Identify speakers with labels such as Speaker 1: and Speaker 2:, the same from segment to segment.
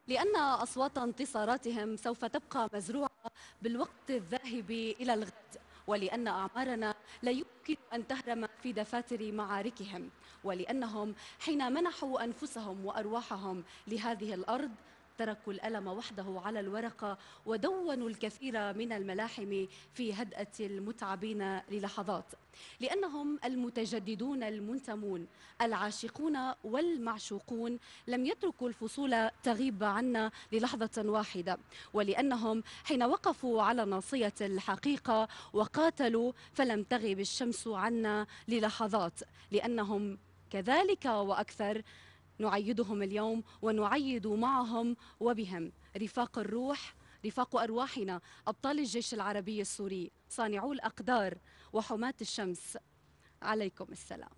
Speaker 1: لأن أصوات انتصاراتهم سوف تبقى مزروعة بالوقت الذاهب إلى الغد، ولأن أعمارنا لا يمكن أن تهرم في دفاتر معاركهم، ولأنهم حين منحوا أنفسهم وأرواحهم لهذه الأرض تركوا الألم وحده على الورقة ودونوا الكثير من الملاحم في هدأة المتعبين للحظات، لأنهم المتجددون المنتمون العاشقون والمعشوقون لم يتركوا الفصول تغيب عنا للحظة واحدة، ولأنهم حين وقفوا على ناصية الحقيقة وقاتلوا فلم تغب الشمس عنا للحظات، لأنهم كذلك وأكثر نعيدهم اليوم ونعيد معهم وبهم رفاق الروح، رفاق أرواحنا، أبطال الجيش العربي السوري، صانعو الأقدار وحماة الشمس. عليكم السلام.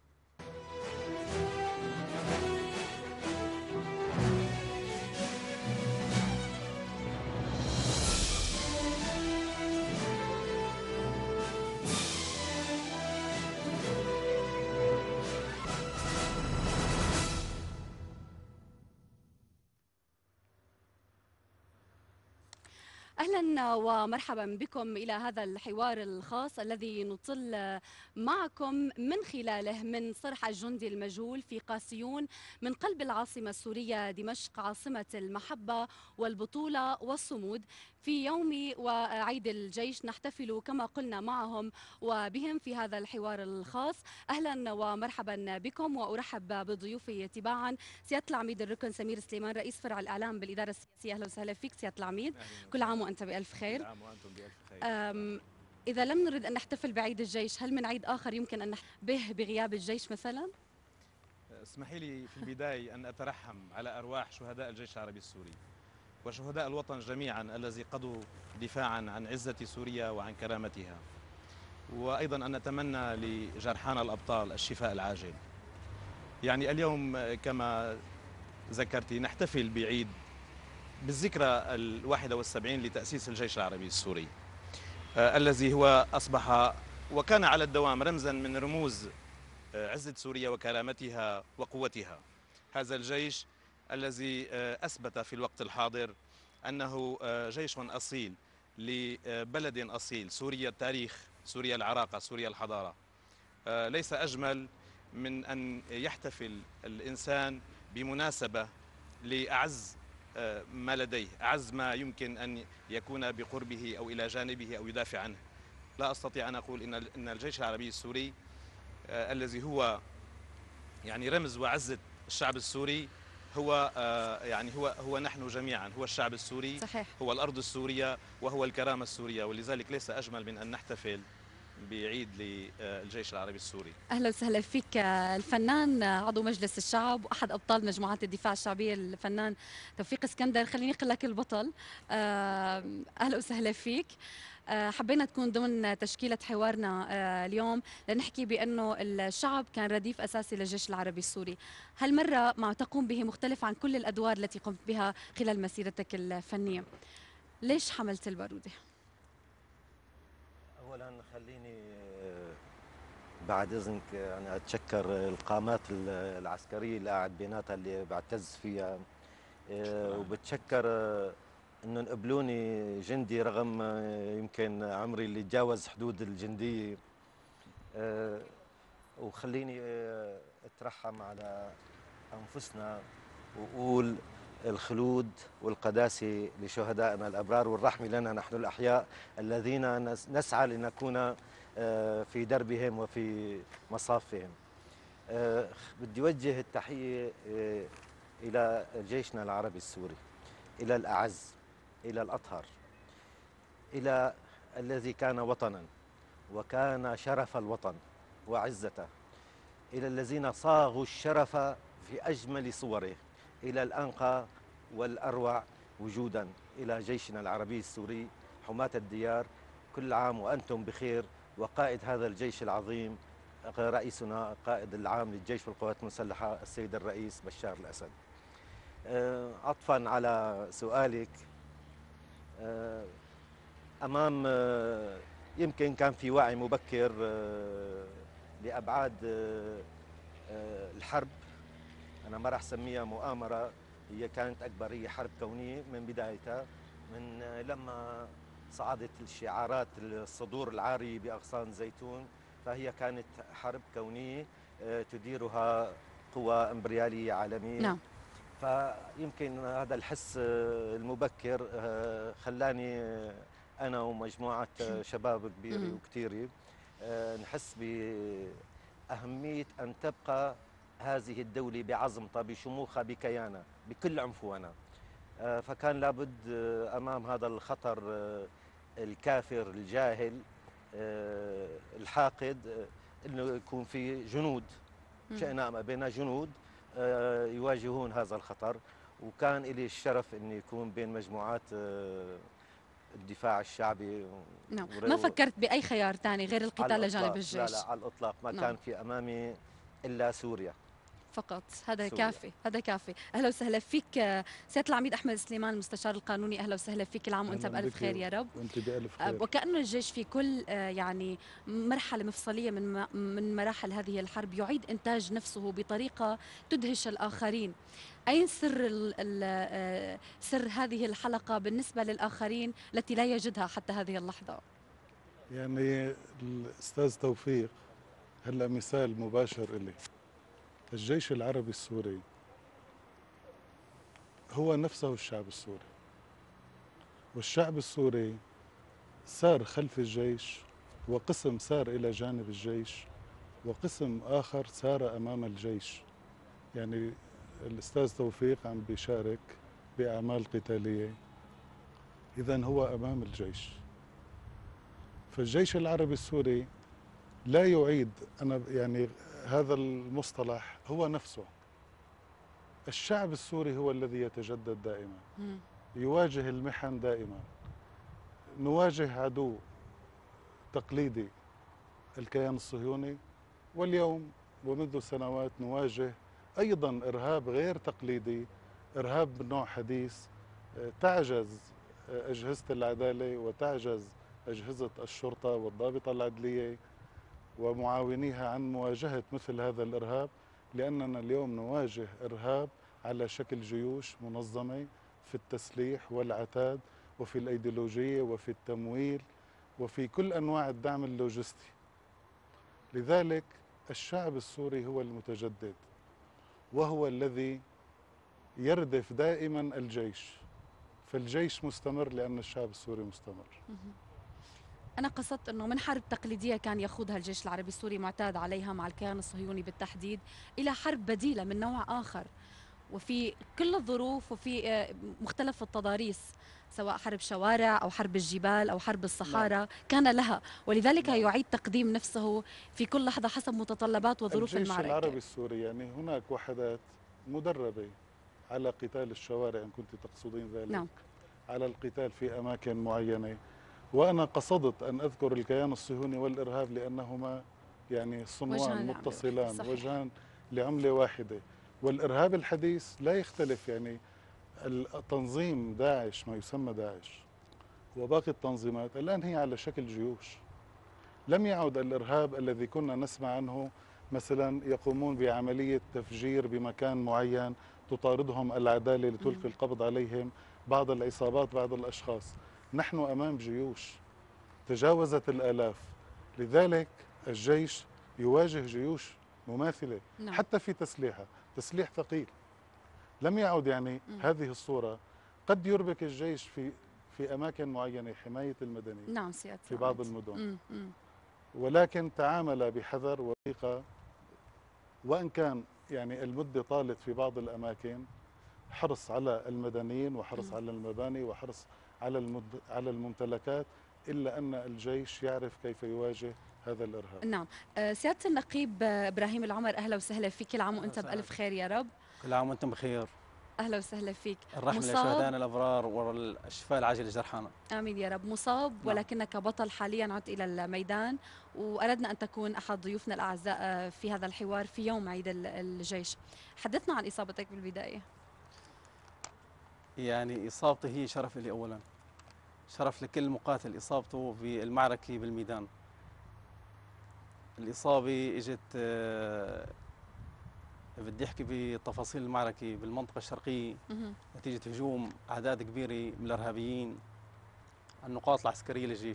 Speaker 1: أهلا ومرحبا بكم إلى هذا الحوار الخاص الذي نطل معكم من خلاله من صرح الجندي المجهول في قاسيون من قلب العاصمة السورية دمشق، عاصمة المحبة والبطولة والصمود. في يوم وعيد الجيش نحتفل كما قلنا معهم وبهم في هذا الحوار الخاص. أهلا ومرحبا بكم، وأرحب بضيوفي تباعا سيادة العميد الركن سمير سليمان رئيس فرع الإعلام بالإدارة السياسية. أهلا وسهلا فيك سيادة العميد. كل عام وأنت بألف خير.
Speaker 2: كل عام وأنتم بألف خير.
Speaker 1: إذا لم نرد أن نحتفل بعيد الجيش، هل من عيد آخر يمكن أن نحتفل به بغياب الجيش مثلا؟
Speaker 2: اسمحي لي في البداية أن أترحم على أرواح شهداء الجيش العربي السوري وشهداء الوطن جميعا الذي قضوا دفاعا عن عزة سوريا وعن كرامتها، وأيضا أن نتمنى لجرحانا الأبطال الشفاء العاجل. يعني اليوم كما ذكرتي نحتفل بعيد بالذكرى 71 لتأسيس الجيش العربي السوري، الذي هو أصبح وكان على الدوام رمزا من رموز عزة سوريا وكرامتها وقوتها. هذا الجيش الذي أثبت في الوقت الحاضر أنه جيش أصيل لبلد أصيل، سوريا التاريخ، سوريا العراقة، سوريا الحضارة. ليس أجمل من أن يحتفل الإنسان بمناسبة لأعز ما لديه، أعز ما يمكن أن يكون بقربه أو إلى جانبه أو يدافع عنه. لا أستطيع أن أقول إن الجيش العربي السوري الذي هو يعني رمز وعزة الشعب السوري هو يعني هو نحن جميعا، هو الشعب السوري،
Speaker 1: صحيح.
Speaker 2: هو الأرض السورية وهو الكرامة السورية، ولذلك ليس أجمل من أن نحتفل بعيد للجيش العربي السوري.
Speaker 1: أهلا وسهلا فيك الفنان عضو مجلس الشعب وأحد أبطال مجموعات الدفاع الشعبية الفنان توفيق اسكندر. خليني أقول لك البطل. أهلا وسهلا فيك. حبينا تكون ضمن تشكيلة حوارنا اليوم لنحكي بأنه الشعب كان رديف أساسي للجيش العربي السوري. هالمرة ما تقوم به مختلف عن كل الأدوار التي قمت بها خلال مسيرتك الفنية. ليش حملت البارودة؟
Speaker 3: اولا خليني بعد اذنك يعني اتشكر القامات العسكريه اللي قاعد بيناتها اللي بعتز فيها، وبتشكر انه قبلوني جندي رغم يمكن عمري اللي تجاوز حدود الجنديه. وخليني اترحم على انفسنا واقول الخلود والقداسه لشهدائنا الابرار والرحمه لنا نحن الاحياء الذين نسعى لنكون في دربهم وفي مصافهم. بدي اوجه التحيه الى جيشنا العربي السوري، الى الاعز، الى الاطهر، الى الذي كان وطنا وكان شرف الوطن وعزته، الى الذين صاغوا الشرف في اجمل صوره، الى الانقى والاروع وجودا، الى جيشنا العربي السوري حماة الديار. كل عام وانتم بخير، وقائد هذا الجيش العظيم رئيسنا قائد العام للجيش والقوات المسلحة السيد الرئيس بشار الأسد. عطفا على سؤالك، أمام يمكن كان في وعي مبكر لأبعاد الحرب، أنا ما راح سميها مؤامرة، هي كانت أكبر، هي حرب كونية من بدايتها، من لما صعدت الشعارات الصدور العارية بأغصان زيتون، فهي كانت حرب كونية تديرها قوى إمبريالية عالمية.
Speaker 1: نعم.
Speaker 3: فيمكن هذا الحس المبكر خلاني أنا ومجموعة شباب كبيرة وكثيرة نحس بأهمية أن تبقى هذه الدولة بعظمتها، بشموخها، بكيانها، بكل عنفوانها. فكان لابد أمام هذا الخطر الكافر الجاهل الحاقد أنه يكون في جنود، شئنا أم أبينا جنود يواجهون هذا الخطر. وكان لي الشرف أني يكون بين مجموعات الدفاع الشعبي.
Speaker 1: نعم. ما فكرت بأي خيار ثاني غير القتال لجانب
Speaker 3: الجيش؟ لا
Speaker 1: الجيش؟
Speaker 3: لا، على الإطلاق ما
Speaker 1: نعم.
Speaker 3: كان في أمامي إلا سوريا
Speaker 1: فقط. هذا
Speaker 3: سوريا.
Speaker 1: كافي، هذا كافي. اهلا وسهلا فيك سياده العميد احمد سليمان المستشار القانوني، اهلا وسهلا فيك، كل عام وانت بالف خير يا رب.
Speaker 4: وانت بألف خير.
Speaker 1: وكأنه الجيش في كل يعني مرحله مفصليه من مراحل هذه الحرب يعيد انتاج نفسه بطريقه تدهش الاخرين. اين سر هذه الحلقه بالنسبه للاخرين التي لا يجدها حتى هذه اللحظه؟
Speaker 4: يعني الأستاذ توفيق هلا مثال مباشر إلي. الجيش العربي السوري هو نفسه الشعب السوري، والشعب السوري سار خلف الجيش، وقسم سار إلى جانب الجيش، وقسم آخر سار أمام الجيش. يعني الأستاذ توفيق عم بيشارك بأعمال قتالية، إذن هو أمام الجيش. فالجيش العربي السوري لا يعيد، أنا يعني هذا المصطلح هو نفسه. الشعب السوري هو الذي يتجدد دائما، يواجه المحن دائما. نواجه عدو تقليدي الكيان الصهيوني، واليوم ومنذ سنوات نواجه أيضا إرهاب غير تقليدي، إرهاب من نوع حديث. تعجز أجهزة العدالة وتعجز أجهزة الشرطة والضابطة العدلية ومعاونيها عن مواجهة مثل هذا الإرهاب، لأننا اليوم نواجه إرهاب على شكل جيوش منظمة في التسليح والعتاد وفي الأيديولوجية وفي التمويل وفي كل أنواع الدعم اللوجستي. لذلك الشعب السوري هو المتجدد، وهو الذي يردف دائما الجيش، فالجيش مستمر لأن الشعب السوري مستمر.
Speaker 1: أنا قصدت أنه من حرب تقليدية كان يخوضها الجيش العربي السوري معتاد عليها مع الكيان الصهيوني بالتحديد، إلى حرب بديلة من نوع آخر، وفي كل الظروف وفي مختلف التضاريس، سواء حرب شوارع أو حرب الجبال أو حرب الصحارى كان لها، ولذلك يعيد تقديم نفسه في كل لحظة حسب متطلبات وظروف المعركة.
Speaker 4: الجيش العربي السوري يعني هناك وحدات مدربة على قتال الشوارع إن كنت تقصدين ذلك.
Speaker 1: نعم.
Speaker 4: على القتال في أماكن معينة. وأنا قصدت أن أذكر الكيان الصهيوني والإرهاب لأنهما يعني صنوان متصلان، وجهان لعملة واحدة. والإرهاب الحديث لا يختلف، يعني التنظيم داعش، ما يسمى داعش وباقي التنظيمات الآن هي على شكل جيوش. لم يعد الإرهاب الذي كنا نسمع عنه مثلا يقومون بعملية تفجير بمكان معين تطاردهم العدالة لتلقي القبض عليهم بعض العصابات، بعض الأشخاص. نحن أمام جيوش تجاوزت الآلاف، لذلك الجيش يواجه جيوش مماثلة. نعم. حتى في تسليحها تسليح ثقيل. لم يعد يعني هذه الصورة. قد يربك الجيش في أماكن معينة حماية المدني،
Speaker 1: نعم سيادة
Speaker 4: في بعض المدن، ولكن تعامل بحذر ودقة، وإن كان يعني المدة طالت في بعض الأماكن، حرص على المدنيين وحرص على المباني وحرص على الممتلكات، إلا أن الجيش يعرف كيف يواجه هذا الإرهاب.
Speaker 1: نعم. سيادة النقيب إبراهيم العمر، أهلا وسهلا فيك، كل عام وأنت بألف خير يا رب.
Speaker 5: كل عام وأنتم بخير.
Speaker 1: أهلا وسهلا فيك.
Speaker 5: الرحمة لشهدائنا الأبرار والشفاء العاجل لجرحانا.
Speaker 1: آمين يا رب. مصاب ولكنك بطل حاليا، عدت إلى الميدان، وأردنا أن تكون أحد ضيوفنا الأعزاء في هذا الحوار في يوم عيد الجيش. حدثنا عن إصابتك بالبداية.
Speaker 5: يعني إصابتي هي شرف لي أولا، شرف لكل مقاتل إصابته في المعركة بالميدان. الإصابة إجت بدي أحكي بتفاصيل المعركة بالمنطقة الشرقية نتيجة هجوم أعداد كبيرة من الإرهابيين على النقاط العسكرية للجيش.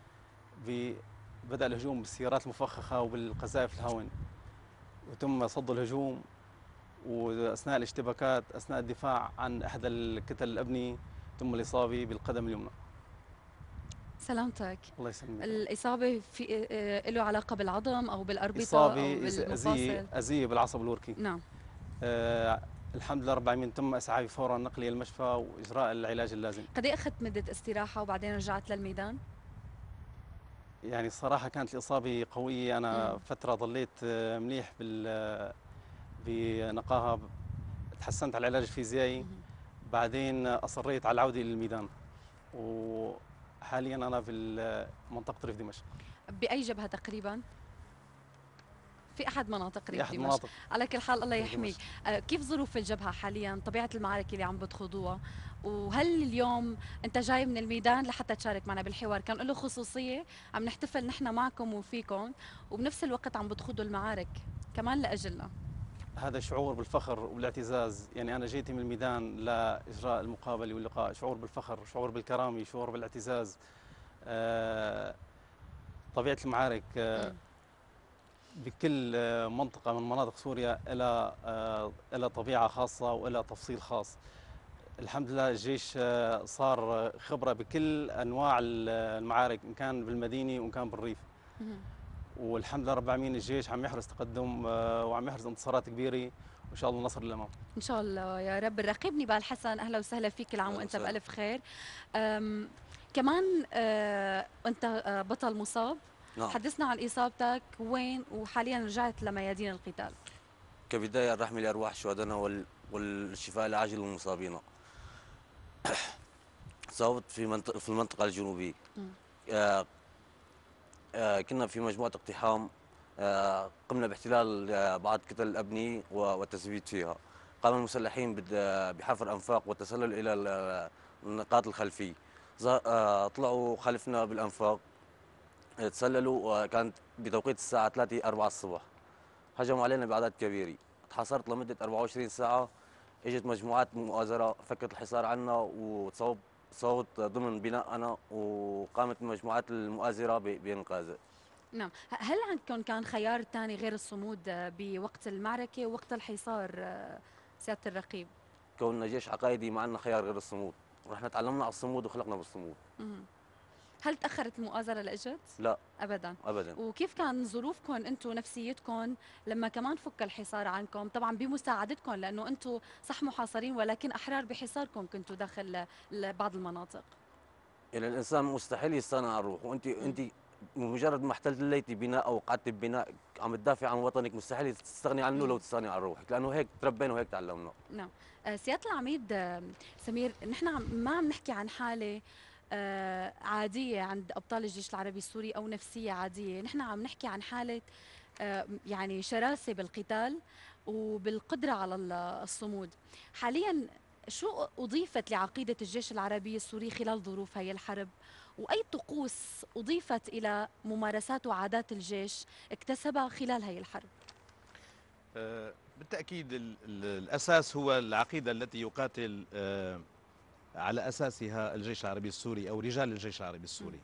Speaker 5: بدأ الهجوم بالسيارات المفخخة وبالقذائف الهاون، وتم صد الهجوم، وأثناء الاشتباكات أثناء الدفاع عن إحدى الكتل الأبنية تم الإصابة بالقدم اليمنى.
Speaker 1: سلامتك.
Speaker 5: الله يسلمك.
Speaker 1: الإصابة في له علاقة بالعظم أو بالأربطة
Speaker 5: إصابة
Speaker 1: أو بالمفاصل؟
Speaker 5: أذية بالعصب الوركي.
Speaker 1: نعم.
Speaker 5: الحمد لله رب العالمين تم إسعافي فورا نقلي المشفى وإجراء العلاج اللازم.
Speaker 1: قد إيه أخذت مدة استراحة وبعدين رجعت للميدان؟
Speaker 5: يعني الصراحة كانت الإصابة قوية، أنا فترة ضليت منيح بنقاهة، تحسنت على العلاج الفيزيائي، بعدين أصريت على العودة للميدان، وحاليا أنا في منطقة ريف دمشق.
Speaker 1: بأي جبهة تقريبا؟ في أحد مناطق ريف
Speaker 5: أحد
Speaker 1: دمشق.
Speaker 5: مناطق.
Speaker 1: على كل حال الله يحميك. كيف ظروف الجبهة حاليا؟ طبيعة المعارك اللي عم بتخوضوها؟ وهل اليوم أنت جاي من الميدان لحتى تشارك معنا بالحوار؟ كان له خصوصية، عم نحتفل نحن معكم وفيكم، وبنفس الوقت عم بتخوضوا المعارك كمان لأجلنا.
Speaker 5: هذا شعور بالفخر وبالاعتزاز، يعني أنا جيت من الميدان لإجراء المقابلة واللقاء، شعور بالفخر، شعور بالكرامة، شعور بالاعتزاز. طبيعة المعارك بكل منطقة من مناطق سوريا إلى طبيعة خاصة وإلى تفصيل خاص. الحمد لله الجيش صار خبرة بكل أنواع المعارك، إن كان بالمدينة وإن كان بالريف. والحمد لله رب العالمين الجيش عم يحرز تقدم وعم يحرز انتصارات كبيرة، وإن شاء الله نصر للأمام.
Speaker 1: إن شاء الله يا رب. الرقيب نبال حسن، أهلا وسهلا فيك، العام وأنت بألف خير. كمان أنت بطل مصاب. نعم. حدثنا عن إصابتك وين، وحاليا رجعت لميادين القتال.
Speaker 6: كبداية الرحمة لأرواح شهدائنا والشفاء العاجل للمصابين. صابت في المنطقة الجنوبية. كنا في مجموعة اقتحام، قمنا باحتلال بعض كتل الأبنية والتثبيت فيها. قام المسلحين بحفر أنفاق والتسلل إلى النقاط الخلفية. طلعوا خلفنا بالأنفاق، تسللوا، كانت بتوقيت الساعة 3-4 الصبح. هجموا علينا بأعداد كبيرة، تحاصرت لمدة 24 ساعة. اجت مجموعات مؤازرة فكت الحصار عنا وتصوت ضمن بناءنا، وقامت المجموعات المؤازرة بإنقاذه.
Speaker 1: نعم. هل عندكم كان خيار ثاني غير الصمود بوقت المعركة ووقت الحصار سيادة الرقيب؟
Speaker 6: كوننا جيش عقائدي ما عندنا خيار غير الصمود، ونحن تعلمنا على الصمود وخلقنا بالصمود.
Speaker 1: هل تأخرت المؤازرة لإجت؟
Speaker 6: لا
Speaker 1: أبدا.
Speaker 6: أبدا.
Speaker 1: وكيف كان ظروفكم أنتم نفسيتكم لما كمان فك الحصار عنكم؟ طبعا بمساعدتكم، لأنه أنتم صح محاصرين ولكن أحرار بحصاركم كنتوا داخل بعض المناطق.
Speaker 6: يعني الإنسان مستحيل يستغنى عن الروح، وأنت بمجرد ما احتليتي بناء أو قعدتي ببناء عم تدافع عن وطنك، مستحيل تستغني عنه لو تستغني عن روحك، لأنه هيك تربينا وهيك تعلمنا.
Speaker 1: نعم. سيادة العميد سمير، نحن ما عم نحكي عن حالة عادية عند أبطال الجيش العربي السوري أو نفسية عادية، نحن عم نحكي عن حالة يعني شراسة بالقتال وبالقدرة على الصمود. حاليا شو أضيفت لعقيدة الجيش العربي السوري خلال ظروف هي الحرب؟ وأي طقوس أضيفت إلى ممارسات وعادات الجيش اكتسبها خلال هي الحرب؟
Speaker 2: بالتأكيد الأساس هو العقيدة التي يقاتل على أساسها الجيش العربي السوري أو رجال الجيش العربي السوري.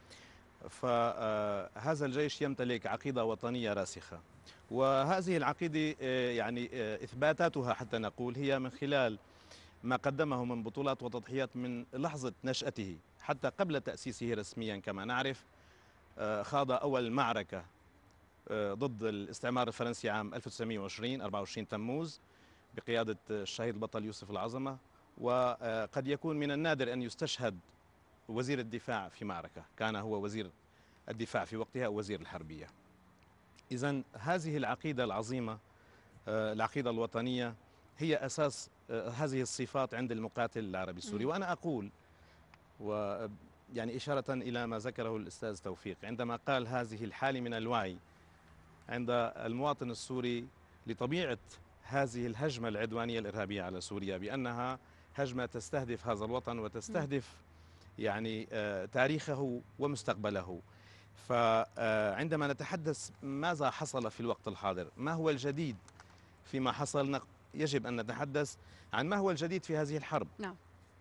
Speaker 2: فهذا الجيش يمتلك عقيدة وطنية راسخة، وهذه العقيدة يعني إثباتاتها حتى نقول هي من خلال ما قدمه من بطولات وتضحيات من لحظة نشأته حتى قبل تأسيسه رسميا. كما نعرف خاض أول معركة ضد الاستعمار الفرنسي عام 1920 24 تموز بقيادة الشهيد البطل يوسف العظمة، وقد يكون من النادر أن يستشهد وزير الدفاع في معركة، كان هو وزير الدفاع في وقتها أو وزير الحربية. إذن هذه العقيدة العظيمة، العقيدة الوطنية، هي أساس هذه الصفات عند المقاتل العربي السوري. وأنا أقول، ويعني إشارة إلى ما ذكره الأستاذ توفيق عندما قال هذه الحالة من الوعي عند المواطن السوري لطبيعة هذه الهجمة العدوانية الإرهابية على سوريا، بأنها هجمة تستهدف هذا الوطن وتستهدف يعني تاريخه ومستقبله. فعندما نتحدث ماذا حصل في الوقت الحاضر، ما هو الجديد فيما حصل يجب أن نتحدث عن ما هو الجديد في هذه الحرب.
Speaker 1: نعم.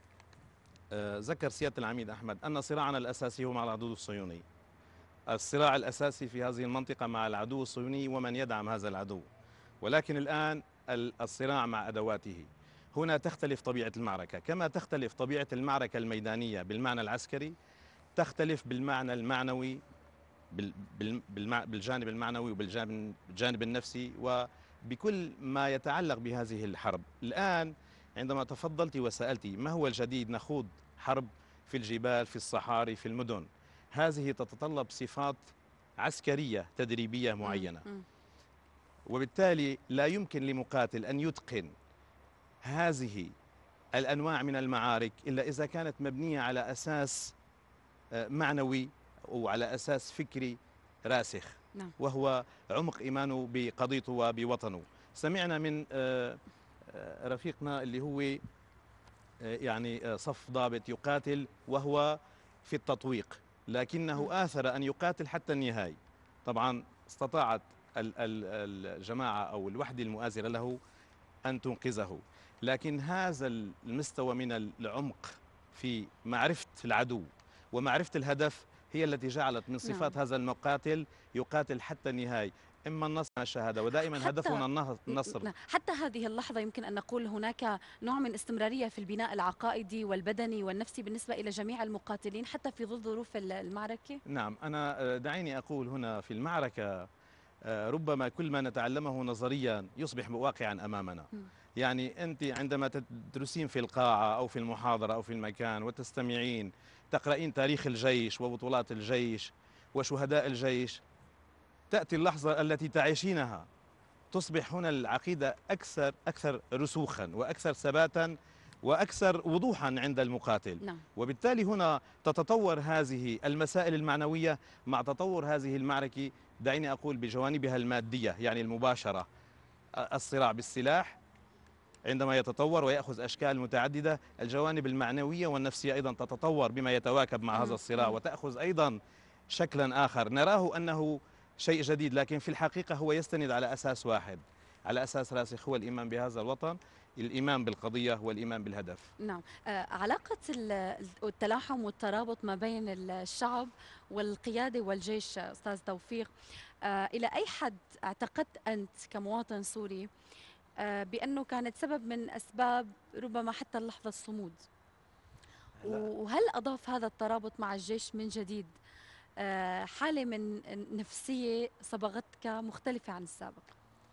Speaker 2: ذكر سيادة العميد أحمد أن صراعنا الأساسي هو مع العدو الصهيوني. الصراع الأساسي في هذه المنطقة مع العدو الصهيوني ومن يدعم هذا العدو، ولكن الآن الصراع مع أدواته. هنا تختلف طبيعة المعركة، كما تختلف طبيعة المعركة الميدانية بالمعنى العسكري، تختلف بالمعنى المعنوي، بالجانب المعنوي وبالجانب النفسي وبكل ما يتعلق بهذه الحرب. الآن عندما تفضلت وسألت ما هو الجديد، نخوض حرب في الجبال، في الصحاري، في المدن. هذه تتطلب صفات عسكرية تدريبية معينة، وبالتالي لا يمكن لمقاتل أن يتقن هذه الأنواع من المعارك إلا إذا كانت مبنية على أساس معنوي وعلى أساس فكري راسخ.
Speaker 1: نعم.
Speaker 2: وهو عمق إيمانه بقضيته وبوطنه. سمعنا من رفيقنا اللي هو يعني صف ضابط يقاتل وهو في التطويق، لكنه آثر أن يقاتل حتى النهاية. طبعا استطاعت الجماعة أو الوحدة المؤازرة له أن تنقذه، لكن هذا المستوى من العمق في معرفة العدو ومعرفة الهدف هي التي جعلت من صفات هذا المقاتل يقاتل حتى النهاية، إما النصر أو الشهادة، ودائما هدفنا النصر.
Speaker 1: حتى هذه اللحظة يمكن أن نقول هناك نوع من استمرارية في البناء العقائدي والبدني والنفسي بالنسبة إلى جميع المقاتلين حتى في ظل ظروف المعركة.
Speaker 2: نعم، أنا دعيني أقول هنا في المعركة ربما كل ما نتعلمه نظريا يصبح واقعا أمامنا. يعني أنت عندما تدرسين في القاعة أو في المحاضرة أو في المكان وتستمعين تقرأين تاريخ الجيش وبطولات الجيش وشهداء الجيش، تأتي اللحظة التي تعيشينها تصبح هنا العقيدة أكثر رسوخا وأكثر ثباتا وأكثر وضوحا عند المقاتل.
Speaker 1: نعم.
Speaker 2: وبالتالي هنا تتطور هذه المسائل المعنوية مع تطور هذه المعركة، دعيني أقول بجوانبها المادية، يعني المباشرة، الصراع بالسلاح عندما يتطور ويأخذ أشكال متعددة، الجوانب المعنوية والنفسية أيضا تتطور بما يتواكب مع هذا الصراع وتأخذ أيضا شكلا آخر نراه أنه شيء جديد، لكن في الحقيقة هو يستند على أساس واحد، على أساس راسخ، هو الإيمان بهذا الوطن، الإيمان بالقضية والإيمان بالهدف.
Speaker 1: نعم. علاقة التلاحم والترابط ما بين الشعب والقيادة والجيش أستاذ توفيق، إلى أي حد اعتقدت أنت كمواطن سوري بأنه كانت سبب من أسباب ربما حتى اللحظة الصمود؟ وهل أضاف هذا الترابط مع الجيش من جديد حالة من نفسية صبغتك مختلفة عن السابق؟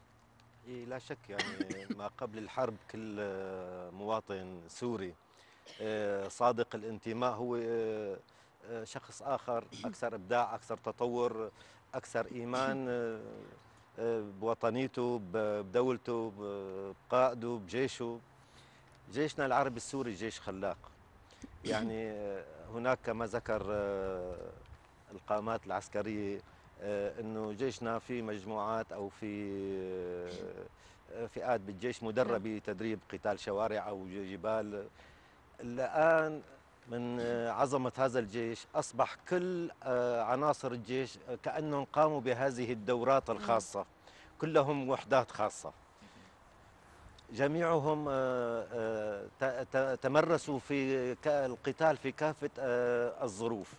Speaker 3: لا شك، يعني ما قبل الحرب كل مواطن سوري صادق الانتماء هو شخص آخر، أكثر إبداع، أكثر تطور، أكثر إيمان بوطنيته، بدولته، بقائده، بجيشه. جيشنا العربي السوري جيش خلاق. يعني هناك كما ذكر القامات العسكرية انه جيشنا في مجموعات او في فئات بالجيش مدربه تدريب قتال شوارع او جبال. الان من عظمه هذا الجيش اصبح كل عناصر الجيش كانهم قاموا بهذه الدورات الخاصه، كلهم وحدات خاصه، جميعهم تمرسوا في القتال في كافه الظروف.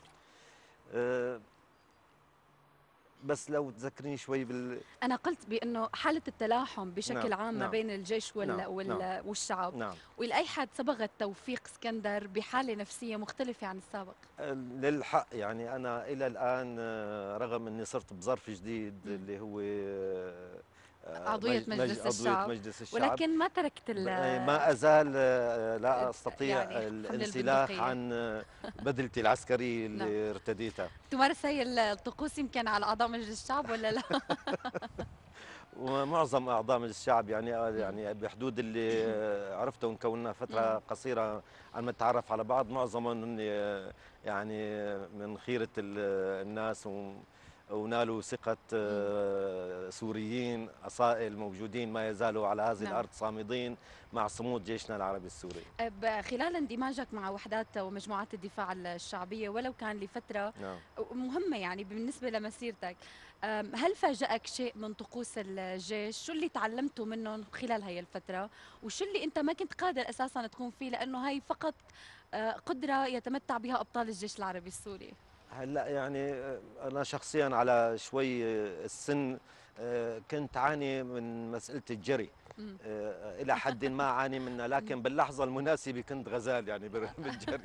Speaker 3: بس لو تذكريني شوي
Speaker 1: أنا قلت بأنه حالة التلاحم بشكل عام ما بين الجيش والشعب،
Speaker 3: نعم.
Speaker 1: وإلى أي حد صبغت توفيق اسكندر بحالة نفسية مختلفة عن السابق؟
Speaker 3: للحق يعني أنا إلى الآن رغم أني صرت بظرف جديد اللي هو
Speaker 1: عضوية مجلس الشعب، ولكن ما تركت
Speaker 3: ما أزال لا أستطيع
Speaker 1: يعني
Speaker 3: الانسلاخ عن بدلتي العسكرية اللي ارتديتها.
Speaker 1: تمارس هي الطقوس يمكن على أعضاء مجلس الشعب ولا لا؟
Speaker 3: ومعظم أعضاء مجلس الشعب يعني بحدود اللي عرفته وكوننا فترة قصيرة عم نتعرف على بعض، معظمهم يعني من خيرة الناس ونالوا ثقة سوريين أصائل موجودين ما يزالوا على هذه
Speaker 1: نعم.
Speaker 3: الأرض صامدين مع صمود جيشنا العربي السوري.
Speaker 1: خلال اندماجك مع وحدات ومجموعات الدفاع الشعبية ولو كان لفترة
Speaker 3: نعم.
Speaker 1: مهمة يعني بالنسبة لمسيرتك، هل فاجأك شيء من طقوس الجيش؟ شو اللي تعلمته منهم خلال هاي الفترة؟ وشو اللي انت ما كنت قادر اساسا تكون فيه لانه هاي فقط قدرة يتمتع بها ابطال الجيش العربي السوري؟
Speaker 3: هلا يعني أنا شخصيا على شوي السن كنت أعاني من مسألة الجري إلى حد ما أعاني منها، لكن باللحظة المناسبة كنت غزال يعني بالجري.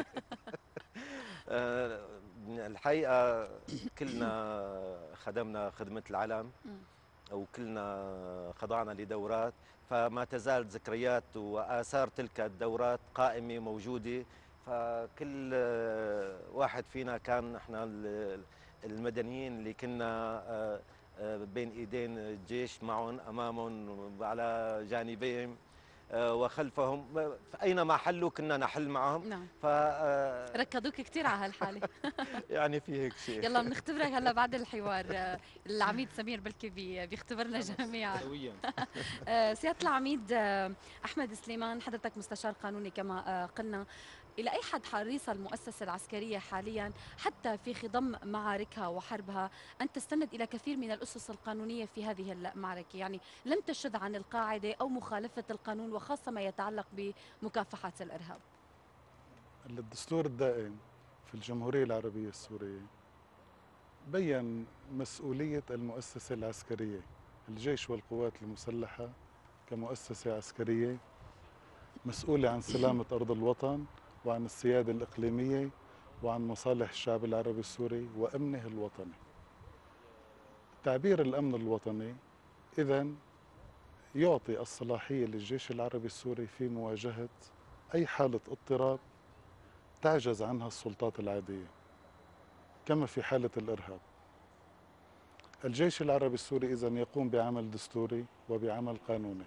Speaker 3: الحقيقة كلنا خدمنا خدمة العلم وكلنا خضعنا لدورات، فما تزال ذكريات وآثار تلك الدورات قائمة موجودة. فكل واحد فينا كان احنا المدنيين اللي كنا بين ايدين الجيش معهم امامهم على جانبيهم وخلفهم، اينما حلوا كنا نحل معهم.
Speaker 1: نعم.
Speaker 3: ركضوك
Speaker 1: كثير على هالحالة.
Speaker 3: يعني في هيك شيء.
Speaker 1: يلا بنختبرك هلا بعد الحوار. العميد سمير بلكي بيختبرنا جميعا. سيادة العميد أحمد سليمان، حضرتك مستشار قانوني كما قلنا، إلى أي حد حريصة المؤسسة العسكرية حاليا حتى في خضم معاركها وحربها أن تستند إلى كثير من الأسس القانونية في هذه المعركة؟ يعني لم تشد عن القاعدة أو مخالفة القانون، وخاصة ما يتعلق بمكافحة الإرهاب.
Speaker 4: الدستور الدائم في الجمهورية العربية السورية بيّن مسؤولية المؤسسة العسكرية، الجيش والقوات المسلحة كمؤسسة عسكرية مسؤولة عن سلامة أرض الوطن وعن السيادة الإقليمية وعن مصالح الشعب العربي السوري وأمنه الوطني. تعبير الأمن الوطني إذن يعطي الصلاحية للجيش العربي السوري في مواجهة أي حالة اضطراب تعجز عنها السلطات العادية، كما في حالة الإرهاب. الجيش العربي السوري إذن يقوم بعمل دستوري وبعمل قانوني.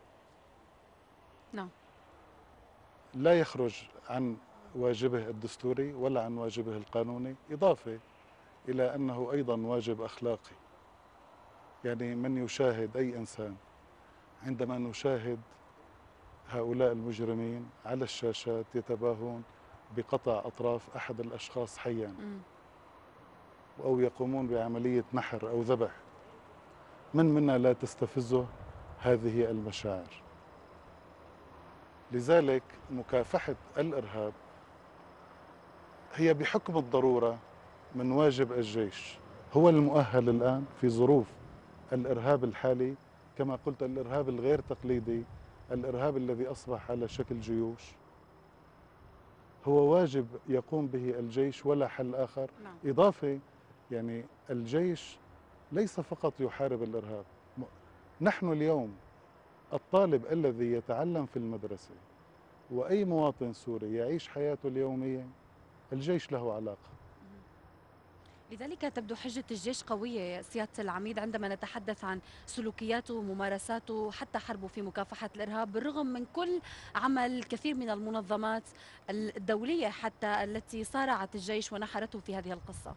Speaker 1: نعم.
Speaker 4: لا يخرج عن واجبه الدستوري ولا عن واجبه القانوني، إضافة إلى أنه أيضا واجب أخلاقي. يعني من يشاهد أي إنسان عندما نشاهد هؤلاء المجرمين على الشاشات يتباهون بقطع أطراف أحد الأشخاص حيا أو يقومون بعملية نحر أو ذبح، من منا لا تستفزه هذه المشاعر؟ لذلك مكافحة الإرهاب هي بحكم الضرورة من واجب الجيش. هو المؤهل الآن في ظروف الإرهاب الحالي، كما قلت الإرهاب الغير تقليدي، الإرهاب الذي أصبح على شكل جيوش، هو واجب يقوم به الجيش ولا حل آخر.
Speaker 1: نعم.
Speaker 4: إضافة يعني الجيش ليس فقط يحارب الإرهاب. نحن اليوم الطالب الذي يتعلم في المدرسة وأي مواطن سوري يعيش حياته اليومية الجيش له علاقة.
Speaker 1: لذلك تبدو حجة الجيش قوية يا سيادة العميد عندما نتحدث عن سلوكياته وممارساته حتى حربه في مكافحة الإرهاب، بالرغم من كل عمل كثير من المنظمات الدولية حتى التي صارعت الجيش ونحرته في هذه القصة.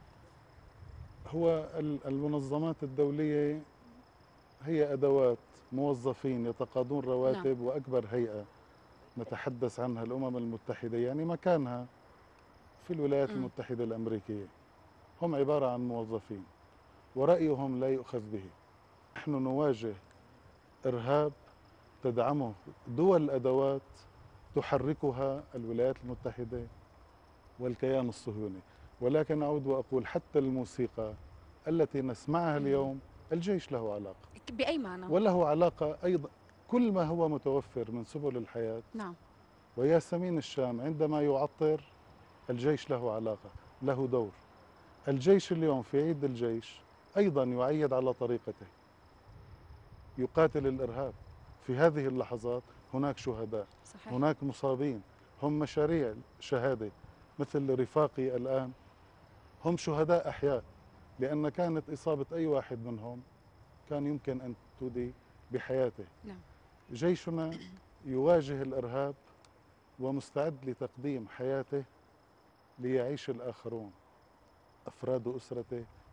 Speaker 4: هو المنظمات الدولية هي أدوات، موظفين يتقاضون رواتب.
Speaker 1: نعم.
Speaker 4: وأكبر هيئة نتحدث عنها الأمم المتحدة يعني مكانها في الولايات المتحدة الأمريكية، هم عبارة عن موظفين ورأيهم لا يؤخذ به. نحن نواجه إرهاب تدعمه دول أدوات تحركها الولايات المتحدة والكيان الصهيوني. ولكن أعود وأقول حتى الموسيقى التي نسمعها اليوم الجيش له علاقة.
Speaker 1: بأي معنى؟
Speaker 4: وله علاقة أيضا كل ما هو متوفر من سبل الحياة.
Speaker 1: نعم.
Speaker 4: وياسمين الشام عندما يعطر الجيش له علاقة، له دور. الجيش اليوم في عيد الجيش أيضا يعيد على طريقته، يقاتل الإرهاب. في هذه اللحظات هناك شهداء.
Speaker 1: صحيح.
Speaker 4: هناك مصابين، هم مشاريع شهادة مثل رفاقي الآن، هم شهداء أحياء، لأن كانت إصابة أي واحد منهم كان يمكن أن تودي بحياته.
Speaker 1: نعم.
Speaker 4: جيشنا يواجه الإرهاب ومستعد لتقديم حياته ليعيش الآخرون، أفراد أسرته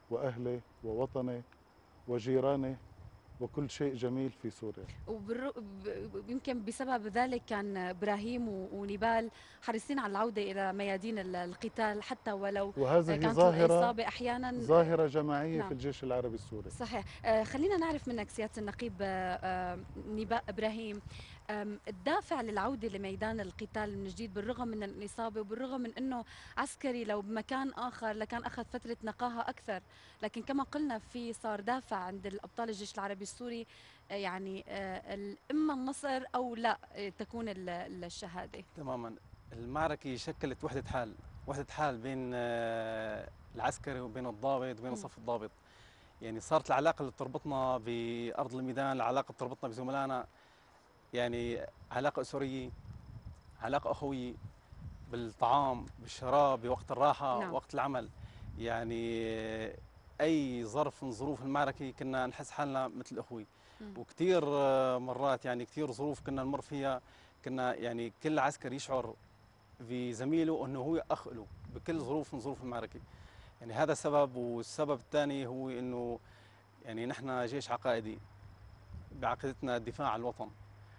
Speaker 4: وأهله ووطنه وجيرانه وكل شيء جميل في سوريا.
Speaker 1: يمكن بسبب ذلك كان إبراهيم ونيبال حريصين على العودة إلى ميادين القتال حتى ولو
Speaker 4: وهذه
Speaker 1: كانت
Speaker 4: ظاهرة
Speaker 1: الإصابة أحيانا
Speaker 4: ظاهرة جماعية
Speaker 1: نعم.
Speaker 4: في الجيش العربي السوري.
Speaker 1: صحيح. خلينا نعرف منك سيادة النقيب إبراهيم، الدافع للعودة لميدان القتال من جديد بالرغم من الإصابة وبالرغم من أنه عسكري لو بمكان آخر لكان أخذ فترة نقاهة أكثر، لكن كما قلنا في صار دافع عند الأبطال الجيش العربي السوري، يعني إما النصر أو لا تكون الشهادة.
Speaker 5: تماما. المعركة شكلت وحدة حال بين العسكري وبين الضابط وبين صف الضابط. يعني صارت العلاقة اللي تربطنا بأرض الميدان، العلاقة اللي تربطنا بزملائنا، يعني علاقة أسرية، علاقة أخوية، بالطعام، بالشراب، بوقت الراحة،
Speaker 1: نعم.
Speaker 5: وقت العمل. يعني أي ظرف من ظروف المعركة كنا نحس حالنا مثل أخوي. وكثير مرات يعني كثير ظروف كنا نمر فيها، كنا يعني كل عسكري يشعر بزميله أنه هو أخ له بكل ظروف من ظروف المعركة. يعني هذا سبب. والسبب الثاني هو أنه يعني نحن جيش عقائدي، بعقيدتنا الدفاع عن الوطن.